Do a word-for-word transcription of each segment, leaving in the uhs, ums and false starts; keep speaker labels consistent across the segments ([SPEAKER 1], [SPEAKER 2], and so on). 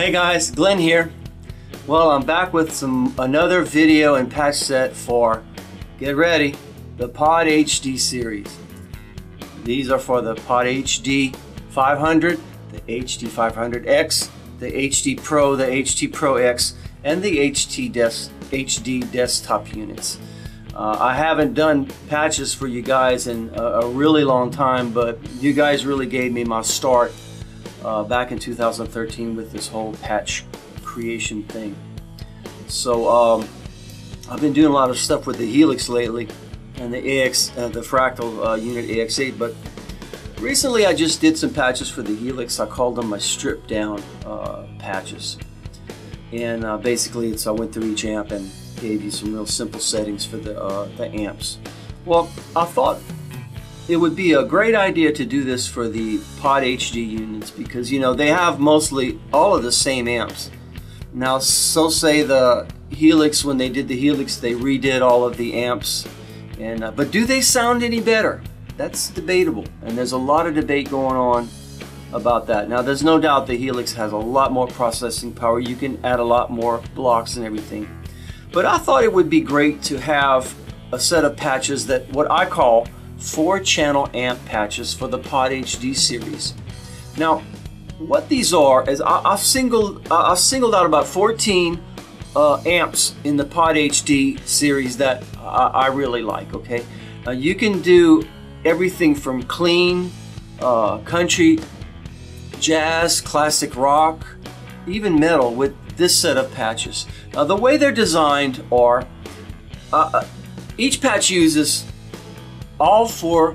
[SPEAKER 1] Hey guys, Glenn here. Well, I'm back with some another video and patch set for, get ready, the Pod H D series. These are for the Pod H D five hundred, the H D five hundred X, the H D Pro, the H D Pro X, and the H D, des H D desktop units. Uh, I haven't done patches for you guys in a, a really long time, but you guys really gave me my start uh, back in two thousand thirteen with this whole patch creation thing. So um, I've been doing a lot of stuff with the Helix lately and the A X, uh, the Fractal uh, unit A X eight, but recently I just did some patches for the Helix. I called them my stripped down uh, patches, and uh, basically it's I went through each amp and gave you some real simple settings for the, uh, the amps. Well, I thought it would be a great idea to do this for the Pod H D units because, you know, they have mostly all of the same amps. Now, so say the Helix, when they did the Helix, they redid all of the amps, and uh, but do they sound any better? That's debatable, and there's a lot of debate going on about that. Now, there's no doubt the Helix has a lot more processing power. You can add a lot more blocks and everything. But I thought it would be great to have a set of patches that what I call four channel amp patches for the Pod H D series. Now, what these are is I, I've singled uh, I've singled out about fourteen uh, amps in the Pod H D series that I, I really like. Okay, uh, you can do everything from clean, uh, country, jazz, classic rock, even metal with this set of patches. Now, the way they're designed are uh, each patch uses all four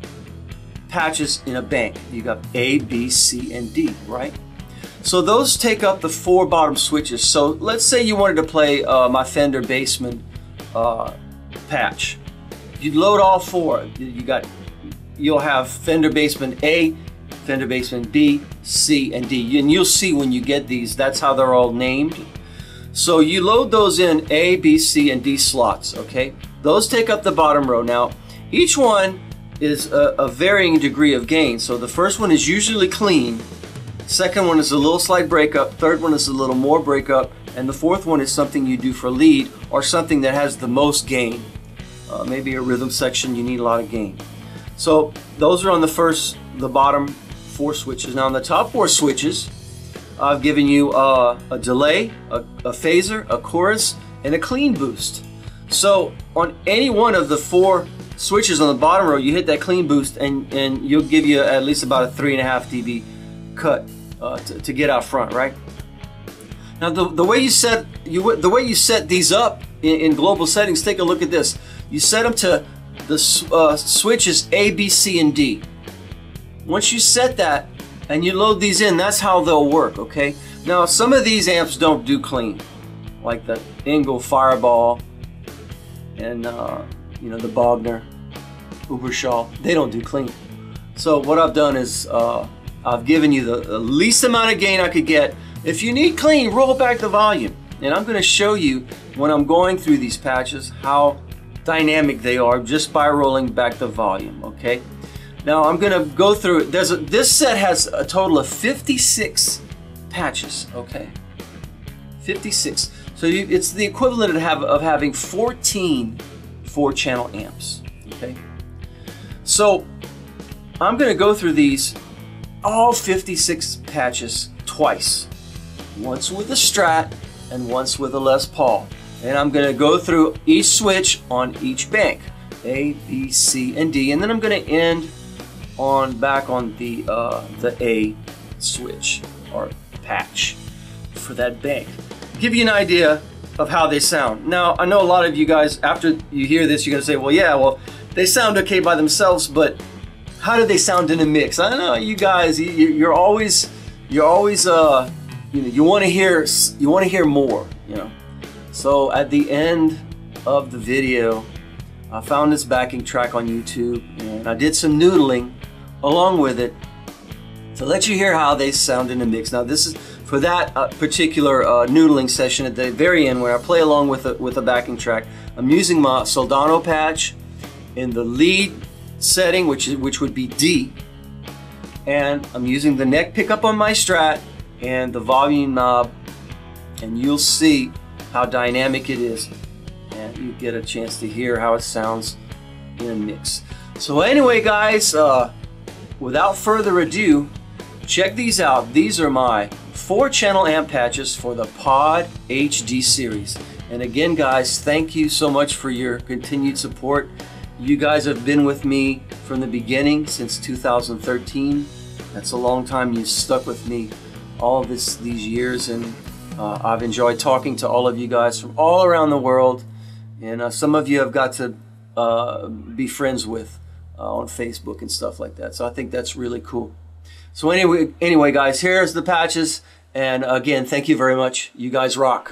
[SPEAKER 1] patches in a bank. You got A, B, C, and D, right? So those take up the four bottom switches. So let's say you wanted to play uh, my Fender Bassman uh, patch. You'd load all four. You got, you'll have Fender Bassman A, Fender Bassman B, C, and D. And you'll see when you get these, that's how they're all named. So you load those in A, B, C, and D slots, okay? Those take up the bottom row. Now, each one is a, a varying degree of gain. So the first one is usually clean, second one is a little slight breakup, third one is a little more breakup, and the fourth one is something you do for lead or something that has the most gain. Uh, maybe a rhythm section, you need a lot of gain. So those are on the first, the bottom four switches. Now on the top four switches, I've given you uh, a delay, a, a phaser, a chorus, and a clean boost. So on any one of the four switches on the bottom row, you hit that clean boost and, and you'll give you at least about a three and a half D B cut uh, to, to get out front, right? Now the, the way you set you the way you set these up in, in global settings, take a look at this. You set them to the uh, switches A, B, C, and D. Once you set that and you load these in, that's how they'll work, okay? Now, some of these amps don't do clean, like the Engel Fireball and uh, you know, the Bogner, Ubershaw, they don't do clean. So what I've done is uh, I've given you the, the least amount of gain I could get. If you need clean, roll back the volume. And I'm gonna show you when I'm going through these patches how dynamic they are just by rolling back the volume, okay? Now I'm gonna go through it. There's a, this set has a total of fifty-six patches, okay? fifty-six. So you, it's the equivalent of, have, of having fourteen four channel amps, okay? So I'm gonna go through these, all fifty-six patches twice. Once with a Strat and once with a Les Paul. And I'm gonna go through each switch on each bank. A, B, C, and D. And then I'm gonna end on back on the uh, the A switch or patch for that bank. Give you an idea of how they sound. Now, I know a lot of you guys, after you hear this, you're gonna say, well, yeah, well, they sound okay by themselves, but how do they sound in a mix? I don't know, you guys, you, you're always, you're always, uh, you know, you want to hear, you want to hear more, you know. So at the end of the video, I found this backing track on YouTube, and I did some noodling along with it to let you hear how they sound in a mix. Now, this is for that uh, particular uh, noodling session at the very end where I play along with a, with a backing track. I'm using my Soldano patch in the lead setting, which, is, which would be D, and I'm using the neck pickup on my Strat and the volume knob, and you'll see how dynamic it is, and you get a chance to hear how it sounds in a mix. So anyway guys, uh, without further ado, check these out. These are my four channel amp patches for the Pod H D series. And again guys, thank you so much for your continued support. You guys have been with me from the beginning since two thousand thirteen. That's a long time. You stuck with me all this these years, and uh, I've enjoyed talking to all of you guys from all around the world, and uh, some of you have got to uh, be friends with uh, on Facebook and stuff like that. So I think that's really cool. So anyway, anyway guys, here's the patches, and again, thank you very much. You guys rock.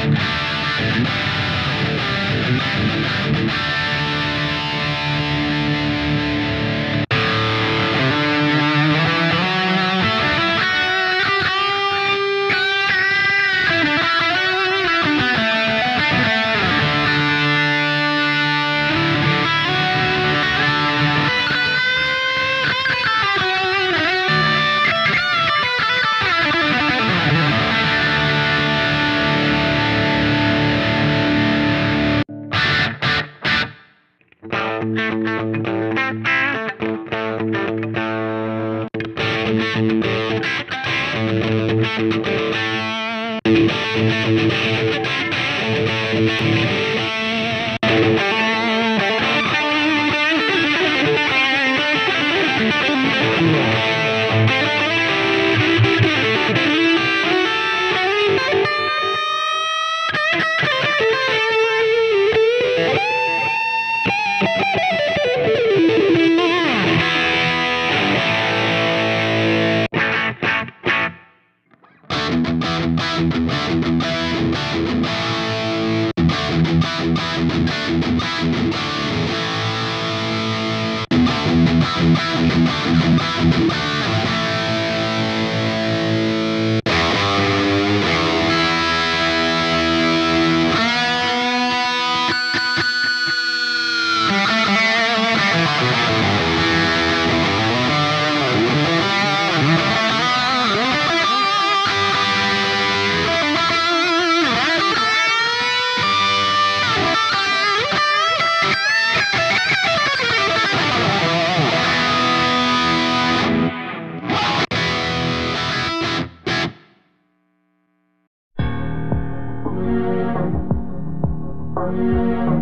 [SPEAKER 2] Thank you.